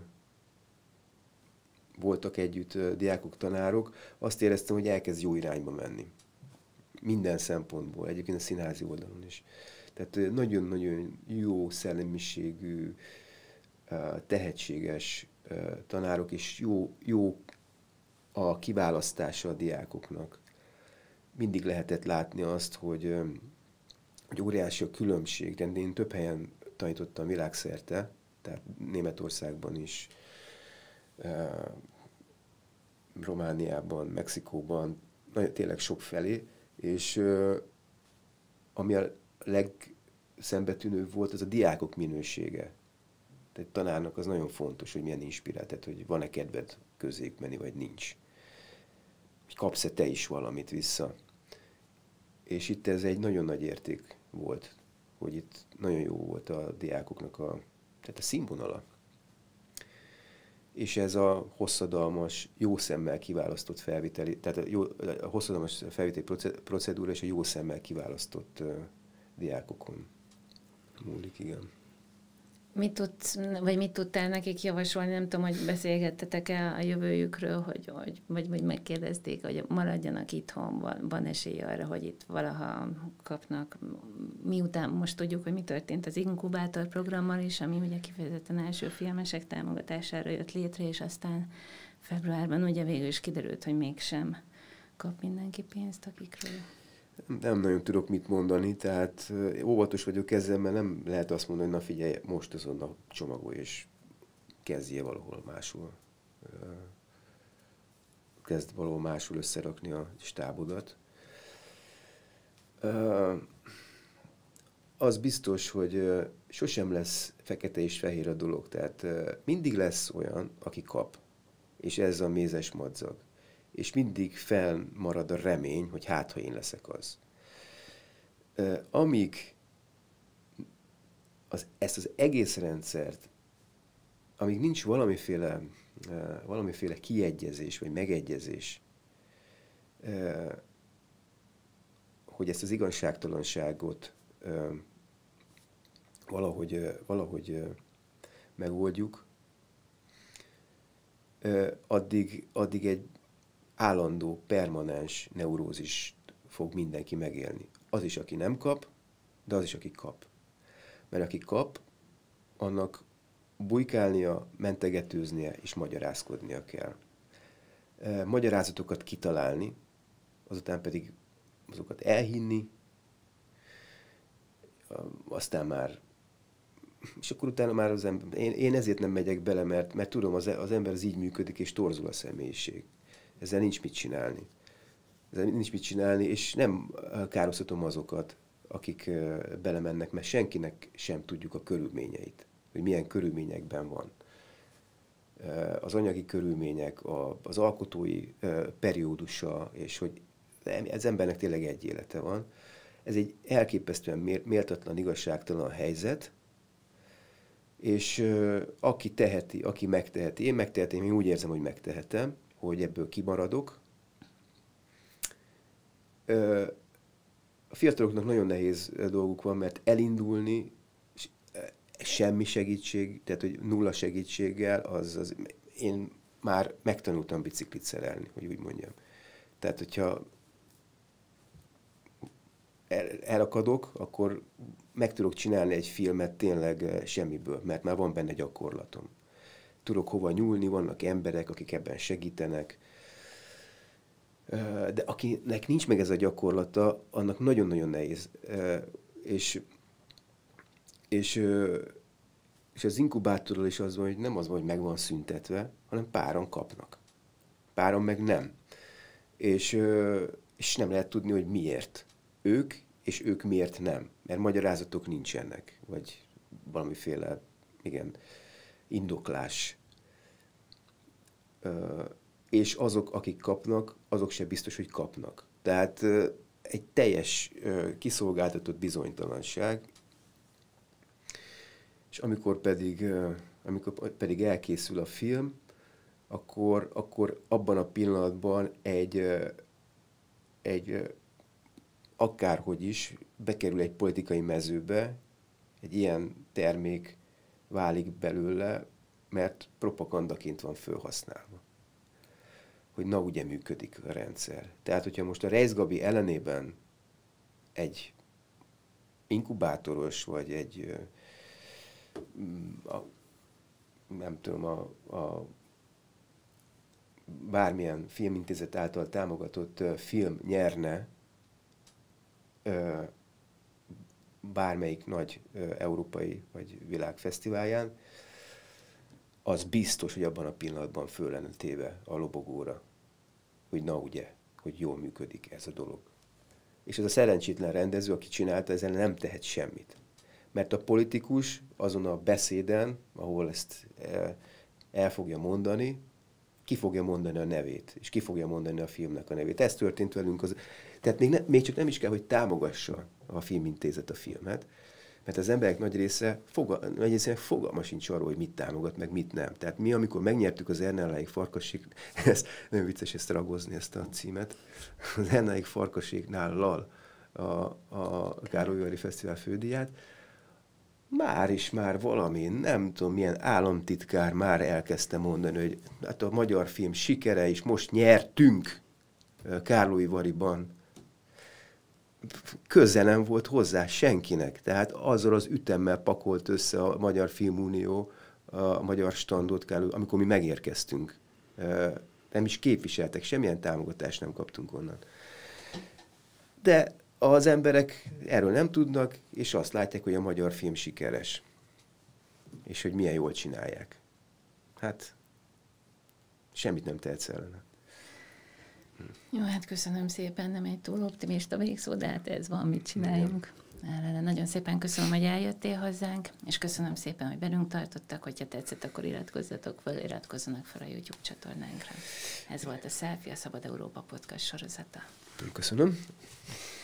voltak együtt uh, diákok, tanárok, azt éreztem, hogy elkezd jó irányba menni. Minden szempontból, egyébként a színházi oldalon is. Tehát uh, nagyon-nagyon jó szellemiségű, uh, tehetséges uh, tanárok, és jó, jó a kiválasztása a diákoknak. Mindig lehetett látni azt, hogy, uh, hogy óriási a különbség. De én több helyen tanítottam világszerte, tehát Németországban is, Uh, Romániában, Mexikóban, nagyon, tényleg sok felé, és uh, ami a legszembetűnőbb volt, az a diákok minősége. Tehát tanárnak az nagyon fontos, hogy milyen inspirált, tehát hogy van-e kedved közéjük menni, vagy nincs. Hogy kapsz-e te is valamit vissza. És itt ez egy nagyon nagy érték volt, hogy itt nagyon jó volt a diákoknak a, tehát a színvonala. És ez a hosszadalmas, jó szemmel kiválasztott felviteli, tehát a, jó, a hosszadalmas felviteli procedúra és a jó szemmel kiválasztott uh, diákokon múlik, igen. Mit tudsz, vagy mit tudtál nekik javasolni? Nem tudom, hogy beszélgettetek-e a jövőjükről, hogy, hogy, vagy, vagy megkérdezték, hogy maradjanak itthon, van, van esély arra, hogy itt valaha kapnak. Miután most tudjuk, hogy mi történt az inkubátor programmal is, ami ugye kifejezetten első filmesek támogatására jött létre, és aztán februárban ugye végül is kiderült, hogy mégsem kap mindenki pénzt, akikről. Nem nagyon tudok mit mondani, tehát óvatos vagyok ezzel, mert nem lehet azt mondani, hogy na figyelj, most azonnal csomagolj, és kezdje valahol máshol. Kezd valahol máshol összerakni a stábodat. Az biztos, hogy sosem lesz fekete és fehér a dolog, tehát mindig lesz olyan, aki kap, és ez a mézes madzag. és mindig fennmarad a remény, hogy hát, ha én leszek az. Amíg az, ezt az egész rendszert, amíg nincs valamiféle, valamiféle kiegyezés, vagy megegyezés, hogy ezt az igazságtalanságot valahogy, valahogy megoldjuk, addig, addig egy állandó, permanens neurózist fog mindenki megélni. Az is, aki nem kap, de az is, aki kap. Mert aki kap, annak bujkálnia, mentegetőznie és magyarázkodnia kell. Magyarázatokat kitalálni, azután pedig azokat elhinni, aztán már, és akkor utána már az ember, én, én ezért nem megyek bele, mert, mert tudom, az, az ember az így működik, és torzul a személyiség. Ezzel nincs mit csinálni. Ezzel nincs mit csinálni, és nem károsztatom azokat, akik belemennek, mert senkinek sem tudjuk a körülményeit, hogy milyen körülményekben van. Az anyagi körülmények, az alkotói periódusa, és hogy az embernek tényleg egy élete van. Ez egy elképesztően méltatlan, igazságtalan helyzet, és aki teheti, aki megteheti, én megtehetem, én úgy érzem, hogy megtehetem, hogy ebből kimaradok. A fiataloknak nagyon nehéz dolguk van, mert elindulni semmi segítség, tehát hogy nulla segítséggel, az, az én már megtanultam biciklit szerelni, hogy úgy mondjam. Tehát, hogyha el, elakadok, akkor meg tudok csinálni egy filmet tényleg semmiből, mert már van benne gyakorlatom. Tudok hova nyúlni, vannak emberek, akik ebben segítenek, de akinek nincs meg ez a gyakorlata, annak nagyon-nagyon nehéz. És, és, és az inkubátorról is az van, hogy nem az van, hogy meg van szüntetve, hanem páran kapnak. Páran meg nem. És, és nem lehet tudni, hogy miért ők, és ők miért nem. Mert magyarázatok nincsenek, vagy valamiféle, igen, indoklás. És azok, akik kapnak, azok sem biztos, hogy kapnak. Tehát egy teljes kiszolgáltatott bizonytalanság, és amikor pedig, amikor pedig elkészül a film, akkor, akkor abban a pillanatban egy, egy akárhogy is bekerül egy politikai mezőbe, egy ilyen termék válik belőle, mert propagandaként van felhasználva. Hogy na, ugye működik a rendszer. Tehát, hogyha most a Reisz Gabi ellenében egy inkubátoros, vagy egy a, nem tudom, a, a bármilyen filmintézet által támogatott film nyerne bármelyik nagy európai vagy világfesztiválján, az biztos, hogy abban a pillanatban föl lenne téve a lobogóra, hogy na ugye, hogy jól működik ez a dolog. És ez a szerencsétlen rendező, aki csinálta, ezzel nem tehet semmit. Mert a politikus azon a beszéden, ahol ezt el fogja mondani, ki fogja mondani a nevét, és ki fogja mondani a filmnek a nevét. Ez történt velünk. Az... Tehát még, ne, még csak nem is kell, hogy támogassa a filmintézet a filmet, mert az emberek nagy része, foga, nagy része fogalma sincs arról, hogy mit támogat, meg mit nem. Tehát mi, amikor megnyertük az Ernelláig Farkaség, ez nagyon vicces ezt ragozni, ezt a címet, az Ernelláig Farkaségnál lal a, a Károly-Völgyi Fesztivál fődíját, már is már valami, nem tudom, milyen államtitkár már elkezdte mondani, hogy hát a magyar film sikere is, most nyertünk Kárlói-Variban. Köze nem volt hozzá senkinek. Tehát azzal az ütemmel pakolt össze a Magyar Filmunió a magyar standot, amikor mi megérkeztünk. Nem is képviseltek, semmilyen támogatást nem kaptunk onnan. De az emberek erről nem tudnak, és azt látják, hogy a magyar film sikeres. És hogy milyen jól csinálják. Hát, semmit nem tehetsz ellene. Jó, hát köszönöm szépen, nem egy túl optimista végszó, de hát ez van, mit csináljunk. Erre nagyon szépen köszönöm, hogy eljöttél hozzánk, és köszönöm szépen, hogy velünk tartottak, hogyha tetszett, akkor iratkozzatok fel, iratkozzanak fel a YouTube csatornánkra. Ez volt a Selfie, a Szabad Európa Podcast sorozata. Köszönöm.